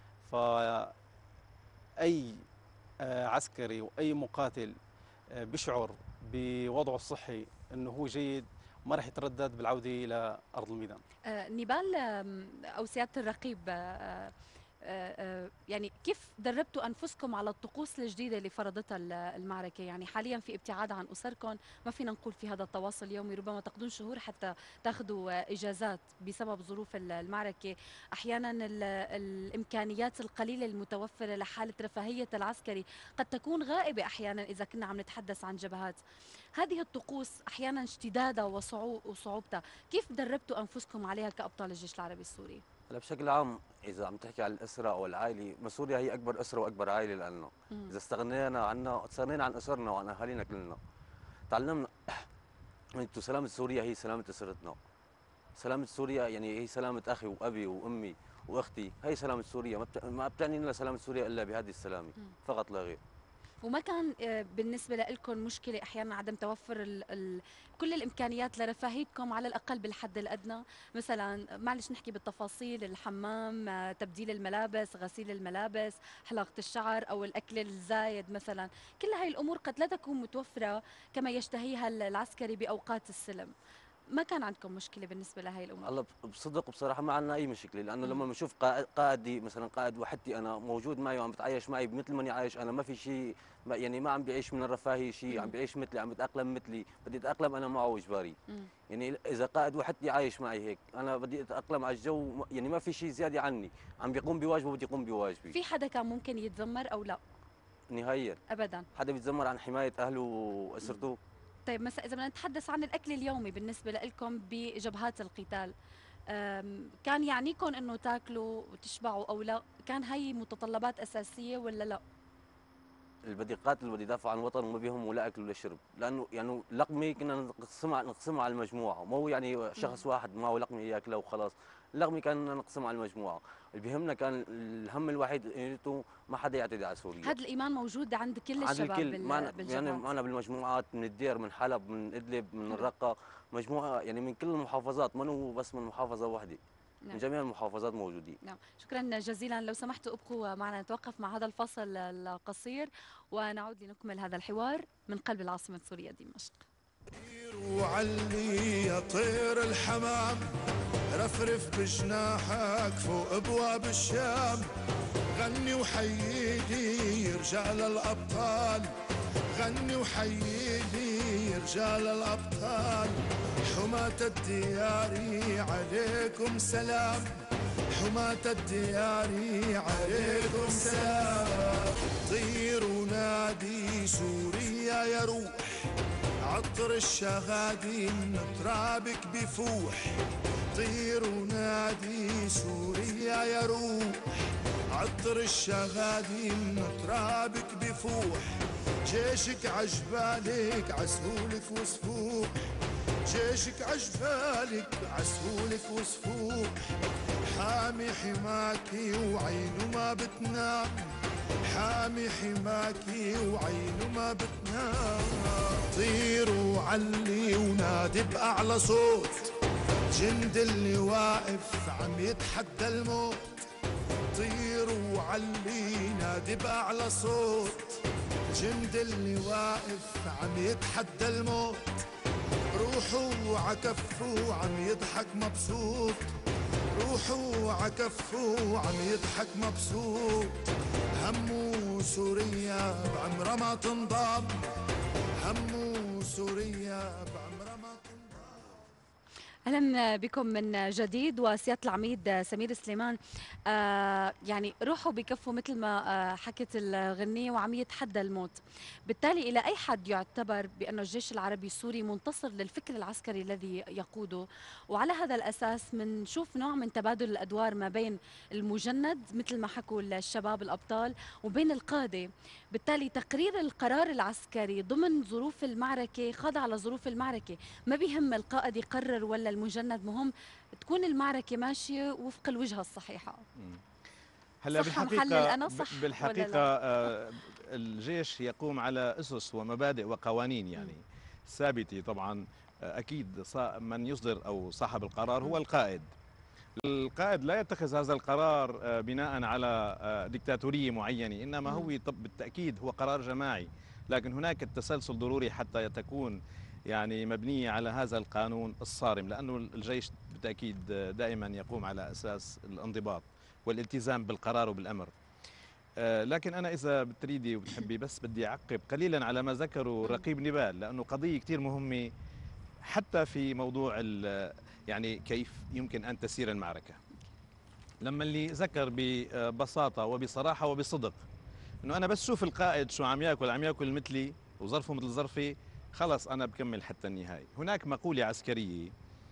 Speaker 5: فأي عسكري وأي مقاتل بيشعر بوضعه الصحي أنه هو جيد ما راح يتردد بالعودة إلى أرض الميدان.
Speaker 1: نيبال أو سيادة الرقيب، يعني كيف دربتوا أنفسكم على الطقوس الجديدة اللي فرضتها المعركة؟ يعني حاليا في ابتعاد عن أسركم، ما فينا نقول في هذا التواصل اليومي، ربما تقضون شهور حتى تاخذوا إجازات بسبب ظروف المعركة. أحيانا الإمكانيات القليلة المتوفرة لحالة رفاهية العسكري قد تكون غائبة أحيانا إذا كنا عم نتحدث عن جبهات. هذه الطقوس أحيانا اشتدادها وصعوبتها، كيف دربتوا أنفسكم عليها كأبطال الجيش العربي السوري؟
Speaker 6: هلا بشكل عام اذا عم تحكي عن الاسره او العائله، سوريا هي اكبر اسره واكبر عائله لنا. اذا استغنينا عن اسرنا وعن اهالينا كلنا. تعلمنا انتم سلامه سوريا هي سلامه اسرتنا. سلامه سوريا يعني هي سلامه اخي وابي وامي واختي، هي سلامه سوريا. ما بتعني لنا سلامه سوريا الا بهذه السلامه فقط لا غير.
Speaker 1: وما كان بالنسبة لكم مشكلة أحيانا عدم توفر كل الإمكانيات لرفاهيتكم على الأقل بالحد الأدنى؟ مثلا معلش نحكي بالتفاصيل، الحمام، تبديل الملابس، غسيل الملابس، حلاقة الشعر أو الأكل الزايد مثلا، كل هاي الأمور قد لا تكون متوفرة كما يشتهيها العسكري بأوقات السلم. ما كان عندكم مشكلة بالنسبة لهي الأمور؟
Speaker 6: الله بصدق بصراحة ما عندنا أي مشكلة، لأنه لما بنشوف قائدي مثلا قائد وحدتي أنا موجود معي وعم بتعايش معي مثل ماني عايش أنا، ما في شيء يعني ما عم بيعيش من الرفاهية شيء، عم بيعيش مثلي، عم بتأقلم مثلي، بدي أتأقلم أنا معه إجباري. يعني إذا قائد وحدي عايش معي هيك أنا بدي أتأقلم على الجو، يعني ما في شيء زيادة عني، عم بيقوم بواجبه بدي يقوم بواجبي.
Speaker 1: في حدا كان ممكن يتذمر أو لا؟
Speaker 6: نهائيا
Speaker 1: أبدا.
Speaker 6: حدا بيتذمر عن حماية أهله وأسرته؟
Speaker 1: طيب مثلا إذا بدنا نتحدث عن الأكل اليومي بالنسبة لكم بجبهات القتال، كان يعنيكم أنه تاكلوا وتشبعوا أو لا؟ كان هي متطلبات أساسية ولا لا؟
Speaker 6: اللي بدي قاتل اللي بدي يدافع عن الوطن وما بيهم ولا اكل ولا شرب، لانه يعني لقمه كنا نقسمها على المجموعه، مو يعني شخص واحد معه لقمه ياكلها وخلاص، اللقمه كان نقسمها على المجموعه، اللي بيهمنا كان الهم الوحيد انه ما حدا يعتدي على سوريا.
Speaker 1: هذا الايمان موجود عند كل
Speaker 6: عند
Speaker 1: الشباب
Speaker 6: الكل. يعني معنا بالمجموعات من الدير، من حلب، من ادلب، من الرقه، مجموعه يعني من كل المحافظات، ما بس من محافظه واحده. نعم. من جميع المحافظات موجودين.
Speaker 1: نعم، شكرا جزيلا. لو سمحتوا ابقوا معنا، نتوقف مع هذا الفصل القصير ونعود لنكمل هذا الحوار من قلب العاصمة السورية دمشق.
Speaker 7: وعلي يا طير الحمام، رفرف بجناحك فوق ابواب الشام، غني وحييلي رجال الابطال، غني وحييلي رجال الابطال، حماة الديار عليكم سلام، حماة الديار عليكم سلام. طير ونادي سوريا يا روح، عطر الشهادي من ترابك بفوح، طير ونادي سوريا يا روح، عطر الشهادي من ترابك بفوح، جيشك عجبالك عسهولك وسفوح، جيشك عجبالك عسهولك وسفوح، حامي حماكي وعينه ما بتنام، حامي حماكي وعينه ما بتنام. طير وعلي ونادي بأعلى صوت، جند اللي واقف عم يتحدى الموت. طير وعلي نادي بأعلى صوت، جند اللي واقف عم يتحدى الموت. روحوا عكفوا عم يضحك مبسوط، روحوا عكفوا عم يضحك مبسوط. همو سوريا بعمرها ما تنضم، همو سوريا بعمرها ما تنضم.
Speaker 1: اهلا بكم من جديد. وسياده العميد سمير سليمان، يعني روحوا بكفوا مثل ما حكت الغنية وعم يتحدى الموت. بالتالي الى اي حد يعتبر بأن الجيش العربي السوري منتصر للفكر العسكري الذي يقوده؟ وعلى هذا الاساس منشوف نوع من تبادل الادوار ما بين المجند مثل ما حكوا الشباب الابطال وبين القاده. بالتالي تقرير القرار العسكري ضمن ظروف المعركه خاضع لظروف المعركه، ما بيهم القائد يقرر ولا المجند، مهم تكون المعركة ماشية وفق الوجهة الصحيحة.
Speaker 2: هلا
Speaker 1: صح محلل أنا صح
Speaker 2: بالحقيقة الجيش يقوم على أسس ومبادئ وقوانين يعني ثابتة طبعا. أكيد من يصدر أو صاحب القرار هو القائد. القائد لا يتخذ هذا القرار بناء على ديكتاتورية معينة، إنما هو بالتأكيد هو قرار جماعي، لكن هناك التسلسل ضروري حتى تكون يعني مبنية على هذا القانون الصارم، لأنه الجيش بالتأكيد دائما يقوم على أساس الانضباط والالتزام بالقرار وبالأمر. لكن أنا إذا بتريدي وبتحبي بس بدي أعقب قليلا على ما ذكروا رقيب نبال، لأنه قضية كتير مهمة حتى في موضوع يعني كيف يمكن أن تسير المعركة. لما اللي ذكر ببساطة وبصراحة وبصدق أنه أنا بس شوف القائد شو عم ياكل مثلي وظرفه مثل ظرفي، خلص أنا بكمل حتى النهاية. هناك مقولة عسكرية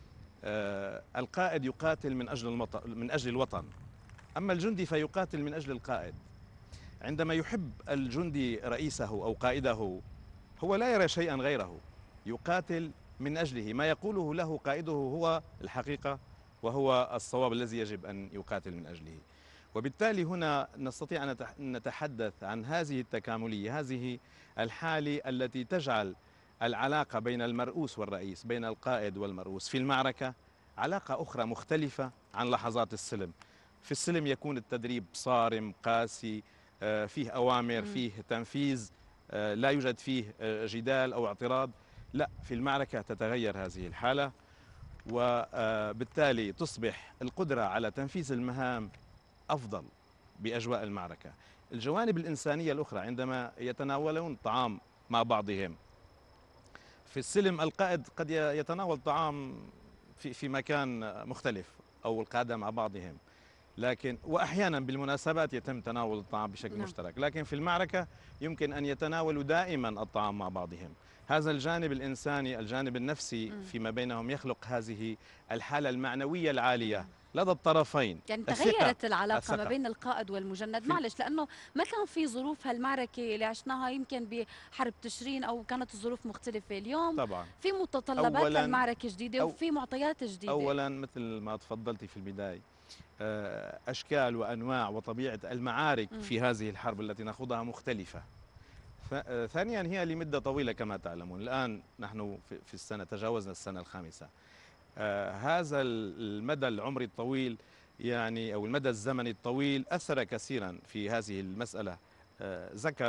Speaker 2: القائد يقاتل من أجل الوطن، أما الجندي فيقاتل من أجل القائد. عندما يحب الجندي رئيسه أو قائده هو لا يرى شيئا غيره، يقاتل من أجله. ما يقوله له قائده هو الحقيقة وهو الصواب الذي يجب أن يقاتل من أجله. وبالتالي هنا نستطيع أن نتحدث عن هذه التكاملية، هذه الحالة التي تجعل العلاقة بين المرؤوس والرئيس، بين القائد والمرؤوس في المعركة علاقة أخرى مختلفة عن لحظات السلم. في السلم يكون التدريب صارم قاسي، فيه أوامر، فيه تنفيذ، لا يوجد فيه جدال أو اعتراض. لا، في المعركة تتغير هذه الحالة، وبالتالي تصبح القدرة على تنفيذ المهام أفضل بأجواء المعركة. الجوانب الإنسانية الأخرى عندما يتناولون الطعام مع بعضهم في السلم، القائد قد يتناول طعام في مكان مختلف أو القادة مع بعضهم، لكن وأحيانا بالمناسبات يتم تناول الطعام بشكل مشترك، لكن في المعركة يمكن أن يتناولوا دائما الطعام مع بعضهم. هذا الجانب الإنساني، الجانب النفسي فيما بينهم يخلق هذه الحالة المعنوية العالية لدى الطرفين.
Speaker 1: يعني تغيرت العلاقة ما بين القائد والمجند، معلش لأنه ما كان في ظروف هالمعركة اللي عشناها يمكن بحرب تشرين أو كانت الظروف مختلفة. اليوم طبعا في متطلبات للمعركة جديدة وفي معطيات جديدة.
Speaker 2: أولا مثل ما تفضلتي في البداية، أشكال وأنواع وطبيعة المعارك في هذه الحرب التي نخوضها مختلفة. ثانيا هي لمدة طويلة كما تعلمون. الآن نحن في السنة تجاوزنا السنة الخامسة. هذا المدى العمري الطويل يعني أو المدى الزمني الطويل أثر كثيرا في هذه المسألة. ذكر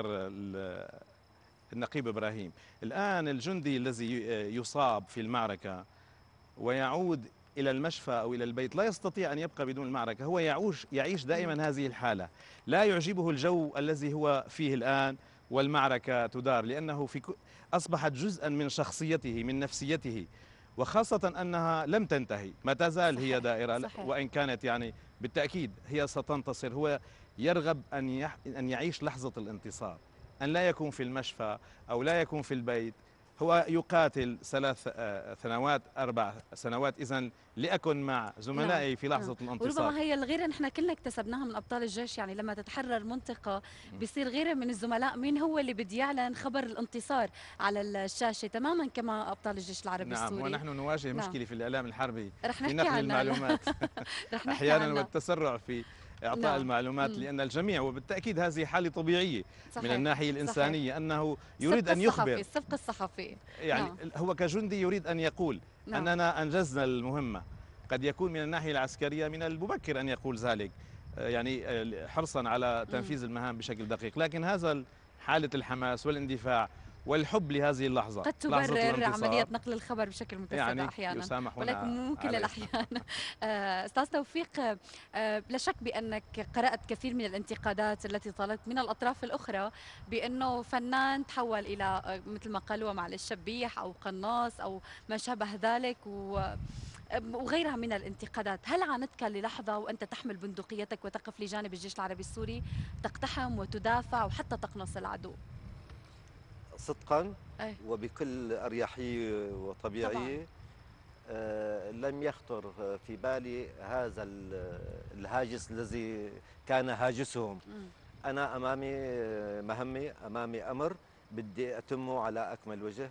Speaker 2: النقيب إبراهيم، الآن الجندي الذي يصاب في المعركة ويعود إلى المشفى أو إلى البيت لا يستطيع أن يبقى بدون المعركة، هو يعيش دائما هذه الحالة، لا يعجبه الجو الذي هو فيه الآن والمعركة تدار، لأنه أصبحت جزءا من شخصيته، من نفسيته، وخاصة أنها لم تنتهي، ما تزال هي دائرة. صحيح. وإن كانت يعني بالتأكيد هي ستنتصر. هو يرغب أن يعيش لحظة الانتصار، أن لا يكون في المشفى أو لا يكون في البيت. هو يقاتل 3 سنوات 4 سنوات، إذن لأكن مع زملائي في لحظة الانتصار.
Speaker 1: وربما هي الغيرة نحن كلنا اكتسبناها من أبطال الجيش، يعني لما تتحرر منطقة بيصير غيرة من الزملاء مين هو اللي بده يعلن خبر الانتصار على الشاشة، تماما كما أبطال الجيش العربي السوري.
Speaker 2: ونحن نواجه مشكلة في الإعلام الحربي
Speaker 1: رح
Speaker 2: في نقل المعلومات أحيانا والتسرع في إعطاء
Speaker 1: نعم.
Speaker 2: المعلومات، لأن الجميع وبالتأكيد هذه حالة طبيعية
Speaker 1: صحيح.
Speaker 2: من الناحية الإنسانية،
Speaker 1: صحيح.
Speaker 2: أنه يريد أن يخبر،
Speaker 1: السبق الصحفي.
Speaker 2: يعني
Speaker 1: نعم.
Speaker 2: هو كجندي يريد أن يقول
Speaker 1: نعم.
Speaker 2: أننا أنجزنا المهمة. قد يكون من الناحية العسكرية من المبكر أن يقول ذلك، يعني حرصا على تنفيذ المهام بشكل دقيق، لكن هذا حالة الحماس والاندفاع والحب لهذه اللحظة
Speaker 1: قد
Speaker 2: لحظة
Speaker 1: تبرر
Speaker 2: الانتصار،
Speaker 1: عملية نقل الخبر بشكل متسابق
Speaker 2: يعني
Speaker 1: أحيانا،
Speaker 2: يسامحون
Speaker 1: ولكن مو كل
Speaker 2: عليه.
Speaker 1: الأحيان. أستاذ توفيق، لا شك بأنك قرأت كثير من الانتقادات التي طالت من الأطراف الأخرى بأنه فنان تحول إلى مثل ما قالوا معلش شبيح أو قناص أو ما شابه ذلك وغيرها من الانتقادات. هل عانتك للحظة وأنت تحمل بندقيتك وتقف لجانب الجيش العربي السوري تقتحم وتدافع وحتى تقنص العدو؟
Speaker 3: صدقا
Speaker 1: أي.
Speaker 3: وبكل أريحية وطبيعية. لم يخطر في بالي هذا الهاجس الذي كان هاجسهم. أنا أمامي مهمة، أمامي أمر بدي أتمه على أكمل وجه،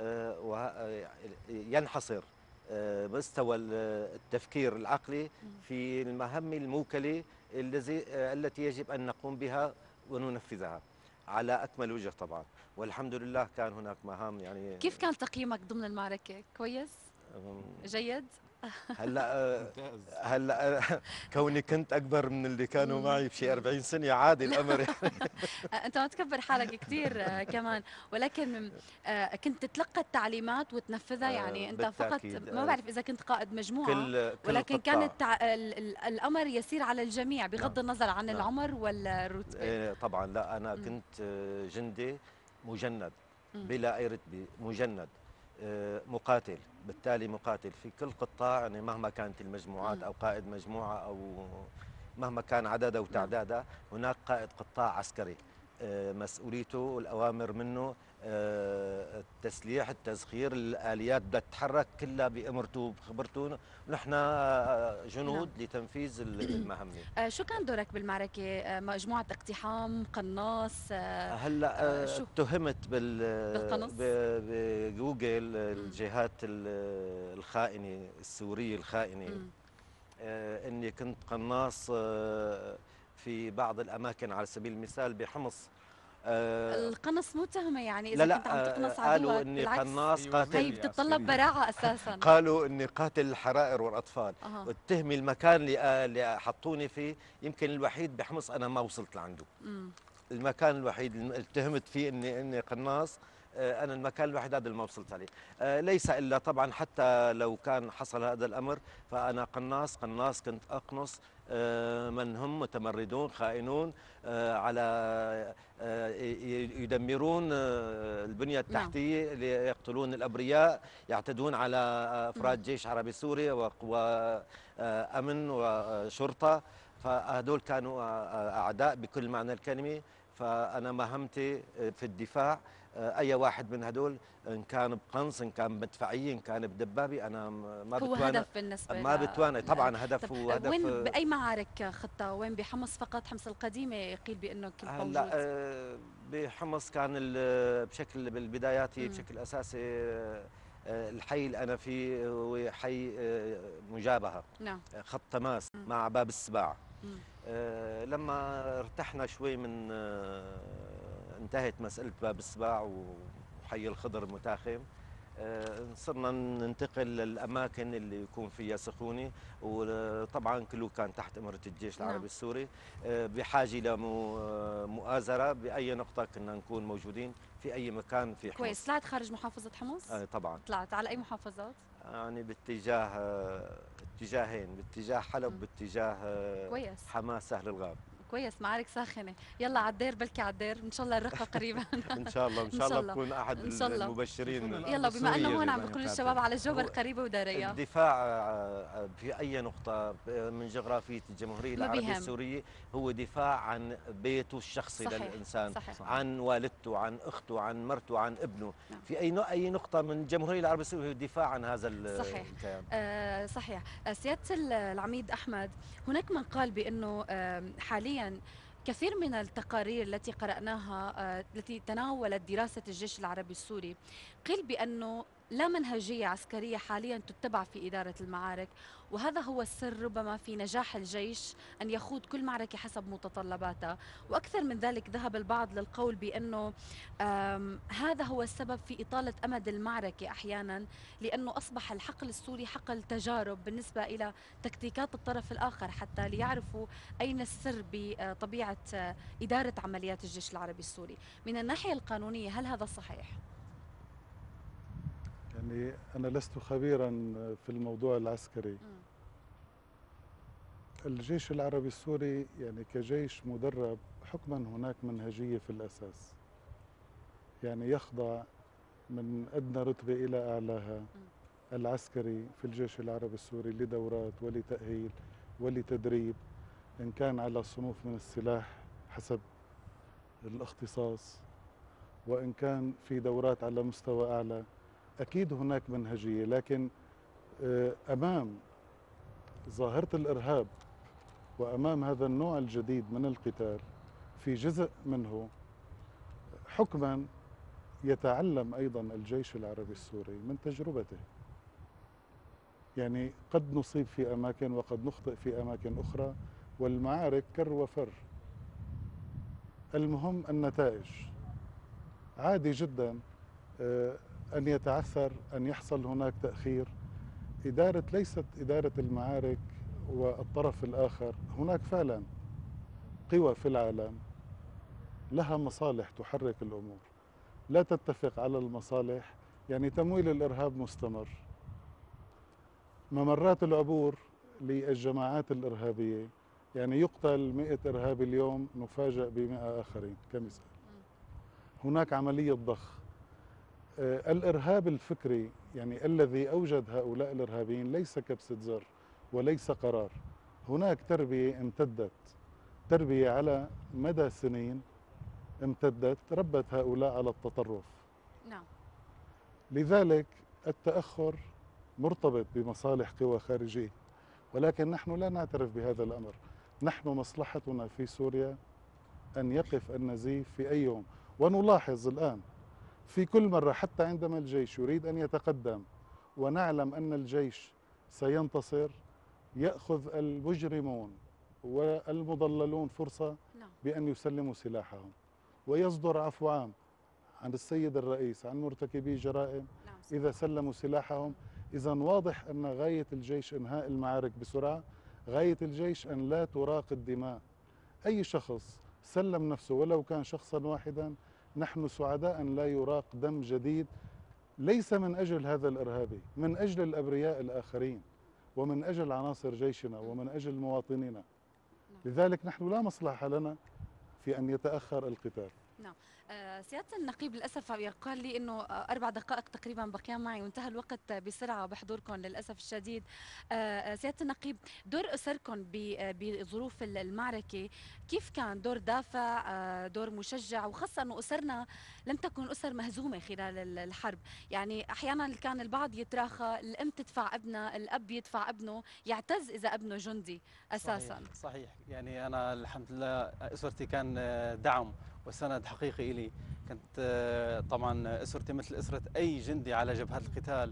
Speaker 3: ينحصر مستوى التفكير العقلي في المهمة الموكلة التي يجب أن نقوم بها وننفذها على أكمل وجه طبعا. والحمد لله كان هناك مهام. يعني
Speaker 1: كيف كان تقييمك ضمن المعركة؟ كويس؟ جيد؟
Speaker 3: هلا كوني كنت اكبر من اللي كانوا معي بشي 40 سنه عادي الامر يعني.
Speaker 1: انت ما تكبر حالك كثير كمان، ولكن كنت تتلقى التعليمات وتنفذها، يعني انت فقط ما بعرف اذا كنت قائد مجموعه ولكن كانت الامر يسير على الجميع بغض النظر عن العمر والرتبه.
Speaker 3: طبعا لا، انا كنت جندي مجند بلا اي رتبه، مجند مقاتل، بالتالي مقاتل في كل قطاع، يعني مهما كانت المجموعات أو قائد مجموعة أو مهما كان عددها وتعدادها، هناك قائد قطاع عسكري مسؤوليته والأوامر منه التسليح، التزخير، الآليات بدها تتحرك كلها بأمرته بخبرته، ونحن جنود لتنفيذ المهمة.
Speaker 1: شو كان دورك بالمعركة؟ مجموعة اقتحام، قناص؟
Speaker 3: هلا اتهمت
Speaker 1: بالقنص
Speaker 3: بجوجل الجهات الخائنة السورية الخائنة اني كنت قناص في بعض الاماكن، على سبيل المثال بحمص.
Speaker 1: القنص مو تهمه، يعني اذا كنت عم تقنص عدوك
Speaker 3: قالوا اني قناص قاتل.
Speaker 1: هي بتتطلب براعه اساسا.
Speaker 3: قالوا اني قاتل الحرائر والاطفال. واتهمي المكان اللي حطوني فيه يمكن الوحيد بحمص انا ما وصلت لعنده. المكان الوحيد اللي اتهمت فيه اني قناص، أنا المكان الوحيد هذا اللي ما وصلت عليه. ليس إلا طبعا حتى لو كان حصل هذا الأمر فأنا قناص كنت أقنص من هم متمردون خائنون على يدمرون البنية التحتية، يقتلون الأبرياء، يعتدون على أفراد جيش عربي سوري وقوى أمن وشرطة. فهذول كانوا أعداء بكل معنى الكلمة. فأنا مهمتي في الدفاع. أي واحد من هدول إن كان بقنص، إن كان بدفعية، إن كان بدبابي، أنا ما بتوانى.
Speaker 1: هو هدف بالنسبة
Speaker 3: ما بتوانى طبعا. هدف وهدف.
Speaker 1: وين بأي معارك خطة؟ وين بحمص فقط؟ حمص القديمة قيل بأنه كنت موجود.
Speaker 3: لا بحمص كان بشكل بالبدايات بشكل أساسي الحي اللي أنا فيه هو حي مجابهة.
Speaker 1: نعم.
Speaker 3: خط تماس مع باب السباع. لما ارتحنا شوي من انتهت مسألة باب السباع وحي الخضر المتاخم، صرنا ننتقل للأماكن اللي يكون فيها سخونة، وطبعا كله كان تحت إمرة الجيش العربي السوري، بحاجة لمؤازرة بأي نقطة كنا نكون موجودين في أي مكان في حمص.
Speaker 1: كويس. طلعت خارج محافظة حمص؟
Speaker 3: طبعا.
Speaker 1: طلعت على أي محافظات؟
Speaker 3: يعني اتجاهين، باتجاه حلب باتجاه
Speaker 1: كويس.
Speaker 3: حماس سهل الغاب.
Speaker 1: كويس. معارك ساخنه. يلا على الدير، بلكي على الدير ان شاء الله الرقه قريبا.
Speaker 3: ان شاء الله بكون احد المبشرين.
Speaker 1: يلا بما انه هون عم بيقولوا الشباب على الجبل قريبه وداريه.
Speaker 3: الدفاع في اي نقطه من جغرافيه الجمهوريه العربيه السوريه هو دفاع عن بيته الشخصي. صحيح. للانسان. صحيح. عن والدته، عن اخته، عن مرته، عن ابنه. نعم. في اي نقطه من الجمهوريه العربيه السوريه هو دفاع عن هذا
Speaker 1: صحيح.
Speaker 3: الكيان.
Speaker 1: صحيح. سياده العميد احمد، هناك من قال بانه حاليا كثير من التقارير التي قرأناها التي تناولت دراسة الجيش العربي السوري قيل بأنه لا منهجية عسكرية حاليا تتبع في إدارة المعارك، وهذا هو السر ربما في نجاح الجيش أن يخوض كل معركة حسب متطلباتها. وأكثر من ذلك ذهب البعض للقول بأنه هذا هو السبب في إطالة أمد المعركة أحيانا، لأنه أصبح الحقل السوري حقل تجارب بالنسبة إلى تكتيكات الطرف الآخر حتى ليعرفوا أين السر بطبيعة إدارة عمليات الجيش العربي السوري. من الناحية القانونية هل هذا صحيح؟
Speaker 4: يعني أنا لست خبيرا في الموضوع العسكري. الجيش العربي السوري يعني كجيش مدرب حكما هناك منهجية في الأساس، يعني يخضع من أدنى رتبة إلى أعلاها العسكري في الجيش العربي السوري لدورات ولتأهيل ولتدريب، إن كان على صنوف من السلاح حسب الاختصاص، وإن كان في دورات على مستوى أعلى. أكيد هناك منهجية، لكن أمام ظاهرة الإرهاب وأمام هذا النوع الجديد من القتال في جزء منه حكما يتعلم أيضا الجيش العربي السوري من تجربته. يعني قد نصيب في أماكن وقد نخطئ في أماكن أخرى، والمعارك كر وفر. المهم النتائج. عادي جدا أن يتعثر، أن يحصل هناك تأخير. ليست إدارة المعارك والطرف الآخر، هناك فعلا قوى في العالم لها مصالح تحرك الأمور، لا تتفق على المصالح. يعني تمويل الإرهاب مستمر، ممرات العبور للجماعات الإرهابية، يعني يقتل 100 إرهابي اليوم نفاجأ ب100 آخرين كمثال. هناك عملية ضخ. الإرهاب الفكري يعني الذي أوجد هؤلاء الإرهابيين ليس كبسة زر وليس قرار، هناك تربية امتدت، تربية على مدى سنين امتدت، ربت هؤلاء على التطرف.
Speaker 1: نعم.
Speaker 4: لذلك التأخر مرتبط بمصالح قوى خارجية، ولكن نحن لا نعترف بهذا الأمر. نحن مصلحتنا في سوريا أن يقف النزيف في أي يوم. ونلاحظ الآن في كل مرة حتى عندما الجيش يريد أن يتقدم ونعلم أن الجيش سينتصر، يأخذ المجرمون والمضللون فرصة بأن يسلموا سلاحهم، ويصدر عفو عام عن السيد الرئيس عن مرتكبي جرائم إذا سلموا سلاحهم. إذا واضح أن غاية الجيش إنهاء المعارك بسرعة، غاية الجيش أن لا تراق الدماء. أي شخص سلم نفسه ولو كان شخصا واحدا، نحن سعداء أن لا يراق دم جديد، ليس من أجل هذا الإرهابي، من أجل الأبرياء الآخرين ومن أجل عناصر جيشنا ومن أجل مواطنينا. لذلك نحن لا مصلحة لنا في أن يتأخر القتال.
Speaker 1: نعم. سيادة النقيب للأسف يقال لي أنه 4 دقائق تقريبا بقيان معي وانتهى الوقت بسرعة بحضوركم للأسف الشديد. سيادة النقيب، دور أسركم بظروف المعركة كيف كان؟ دور دافع، دور مشجع، وخاصة أنه أسرنا لم تكن أسر مهزومة خلال الحرب. يعني أحيانا كان البعض يتراخى، الأم تدفع ابنها، الأب يدفع ابنه، يعتز إذا ابنه جندي أساسا.
Speaker 5: صحيح. يعني أنا الحمد لله أسرتي كان دعم وسند حقيقي إلي. كنت طبعا أسرتي مثل أسرة أي جندي على جبهة القتال،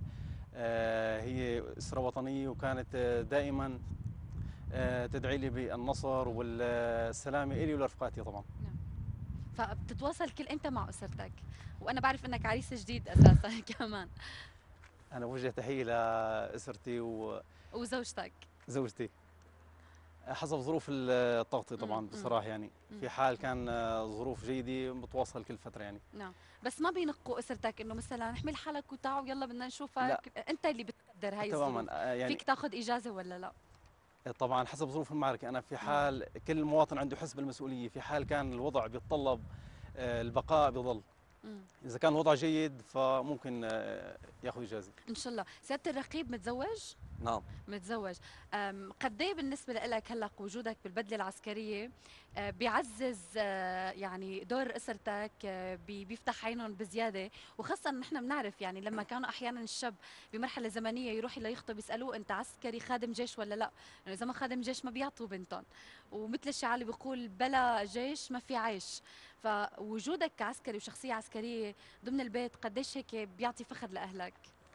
Speaker 5: هي أسرة وطنية، وكانت دائما تدعي لي بالنصر والسلامة إلي ولرفقاتي طبعا.
Speaker 1: نعم. فبتتواصل كل إمتى مع أسرتك؟ وأنا بعرف أنك عريس جديد أساسا كمان.
Speaker 5: أنا بوجه تحية لأسرتي
Speaker 1: وزوجتك.
Speaker 5: زوجتي حسب ظروف التغطية طبعا بصراحة. يعني في حال كان ظروف جيدة بتواصل كل فترة يعني.
Speaker 1: نعم. بس ما بينقوا اسرتك انه مثلا احمل حالك وتعالوا يلا بدنا نشوفك؟ لا. انت اللي بتقدر هاي الظروف. يعني فيك تاخذ اجازة ولا لا؟
Speaker 5: طبعا حسب ظروف المعركة. أنا في حال كل مواطن عنده حس بالمسؤولية، في حال كان الوضع بيتطلب البقاء بظل. إذا كان الوضع جيد فممكن ياخذ إجازة.
Speaker 1: إن شاء الله. سيادة الرقيب متزوج؟
Speaker 6: نعم
Speaker 1: متزوج. قد ايه بالنسبة لك هلا وجودك بالبدلة العسكرية بيعزز يعني دور أسرتك، بيفتح عينهم بزيادة؟ وخاصة نحن بنعرف يعني لما كانوا أحيانا الشاب بمرحلة زمنية يروح ليخطب يسألوه أنت عسكري خادم جيش ولا لا؟ يعني إذا ما خادم جيش ما بيعطوا بنتهم، ومثل الشعار اللي بيقول بلا جيش ما في عيش. فوجودك كعسكري وشخصية عسكرية ضمن البيت قديش هيك بيعطي فخر لأهلك؟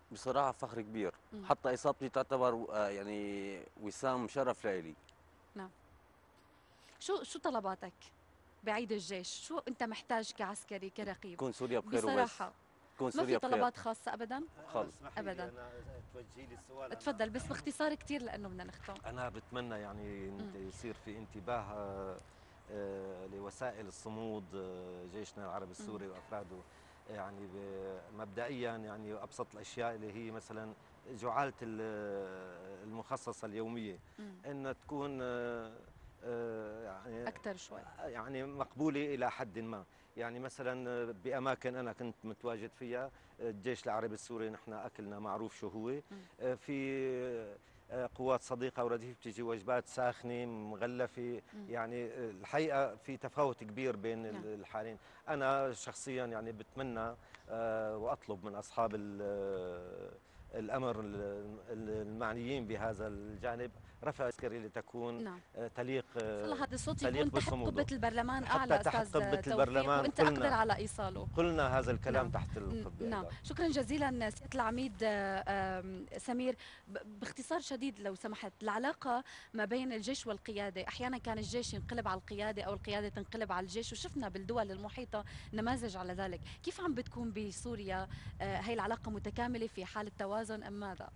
Speaker 6: بصراحه فخر كبير. حتى اصابتي تعتبر يعني وسام شرف لإلي.
Speaker 1: نعم. شو طلباتك بعيد الجيش؟ شو انت محتاج كعسكري كرقيب؟
Speaker 6: تكون سوريا بخير وبس.
Speaker 1: بصراحه
Speaker 6: تكون
Speaker 1: ما في
Speaker 6: سوريا بخير.
Speaker 1: طلبات خاصه ابدا؟
Speaker 6: خلص.
Speaker 1: أبداً.
Speaker 3: أنا توجهي لي السؤال.
Speaker 1: تفضل بس باختصار كثير لانه بدنا نختم.
Speaker 3: أنا بتمنى يعني يصير في انتباه لوسائل الصمود جيشنا العربي السوري وأفراده. يعني مبدئيا يعني أبسط الأشياء اللي هي مثلا جعالة المخصصة اليومية أن تكون يعني
Speaker 1: اكثر شوي،
Speaker 3: يعني مقبولة إلى حد ما. يعني مثلا بأماكن أنا كنت متواجد فيها الجيش العربي السوري نحن أكلنا معروف شو هو. في قوات صديقة ورديف بتيجي وجبات ساخنة مغلفة. يعني الحقيقة في تفاوت كبير بين الحالين. أنا شخصيا يعني بتمنى وأطلب من أصحاب الأمر المعنيين بهذا الجانب رفع عسكري لتكون تليق.
Speaker 1: والله هذا الصوت يكون تحت
Speaker 3: بصموده.
Speaker 1: قبة البرلمان
Speaker 3: حتى
Speaker 1: أعلى
Speaker 3: تحت
Speaker 1: أستاذ
Speaker 3: قبة
Speaker 1: توفيق،
Speaker 3: البرلمان
Speaker 1: وأنت
Speaker 3: قلنا
Speaker 1: أقدر على إيصاله.
Speaker 3: قلنا هذا الكلام تحت القبة.
Speaker 1: نعم. شكرا جزيلا سيادة العميد سمير. باختصار شديد لو سمحت، العلاقة ما بين الجيش والقيادة، أحيانا كان الجيش ينقلب على القيادة أو القيادة تنقلب على الجيش، وشفنا بالدول المحيطة نماذج على ذلك. كيف عم بتكون بسوريا هي العلاقة متكاملة في حالة توازن أم ماذا؟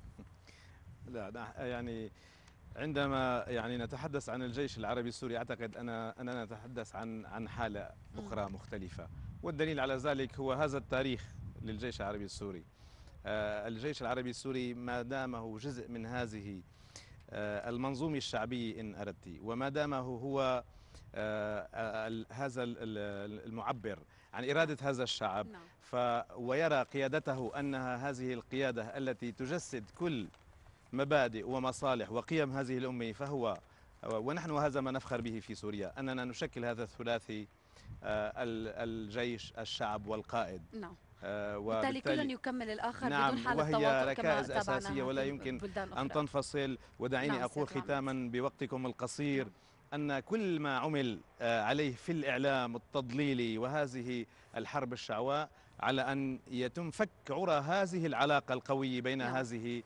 Speaker 2: لا يعني عندما يعني نتحدث عن الجيش العربي السوري أعتقد أننا نتحدث عن حالة أخرى مختلفة، والدليل على ذلك هو هذا التاريخ للجيش العربي السوري. الجيش العربي السوري ما دامه جزء من هذه المنظومة الشعبية إن أردت، وما دامه هو هذا المعبر عن إرادة هذا الشعب، ويرى قيادته أنها هذه القيادة التي تجسد كل مبادئ ومصالح وقيم هذه الأمة، فهو ونحن هذا ما نفخر به في سوريا، أننا نشكل هذا الثلاثي الجيش الشعب والقائد.
Speaker 1: نعم. وبالتالي كل يكمل الآخر بدون حالة
Speaker 2: وهي
Speaker 1: توافق
Speaker 2: ركائز أساسية ولا يمكن أن تنفصل. ودعيني أقول ختاما بوقتكم القصير أن كل ما عمل عليه في الإعلام التضليلي وهذه الحرب الشعواء على أن يتم فك عرى هذه العلاقة القوية بين هذه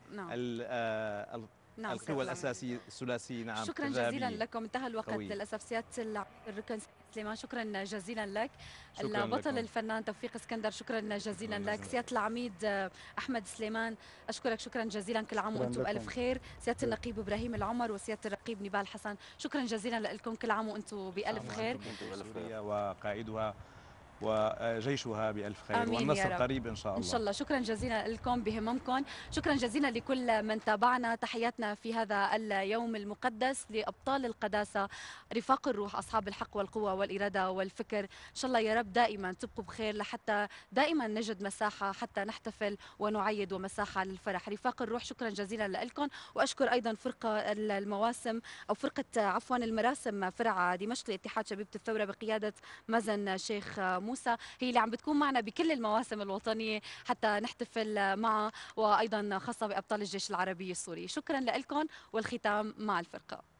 Speaker 2: القوى الأساسية الثلاثية.
Speaker 1: شكرا جزيلا لكم. انتهى الوقت للأسف. سيادة الركن سليمان شكرا جزيلا لك. البطل الفنان توفيق اسكندر شكرا جزيلا لك. سيادة العميد أحمد سليمان أشكرك شكرا جزيلا. كل عام وأنتم بألف خير. سيادة النقيب إبراهيم العمر وسيادة الرقيب نبال حسن شكرا جزيلا لكم. كل عام وأنتم بألف خير.
Speaker 2: وقائدها وجيشها بألف خير والنصر قريب إن شاء الله.
Speaker 1: إن شاء الله. شكرا جزيلا لكم بهممكم. شكرا جزيلا لكل من تابعنا. تحياتنا في هذا اليوم المقدس لأبطال القداسة رفاق الروح أصحاب الحق والقوة والإرادة والفكر. إن شاء الله يا رب دائما تبقوا بخير لحتى دائما نجد مساحة حتى نحتفل ونعيد ومساحة للفرح. رفاق الروح شكرا جزيلا لكم. وأشكر أيضا فرقة المواسم أو فرقة عفوا المراسم فرع دمشق لاتحاد شبيبة الثورة بقيادة مازن شيخ موسى، هي اللي عم بتكون معنا بكل المواسم الوطنية حتى نحتفل معها، وأيضا خاصة بأبطال الجيش العربي السوري. شكرا لكم والختام مع الفرقة.